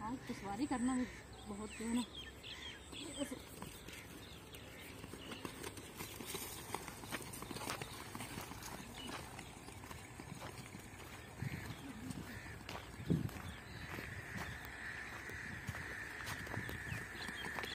आज तो सवारी करना भी बहुत है ना।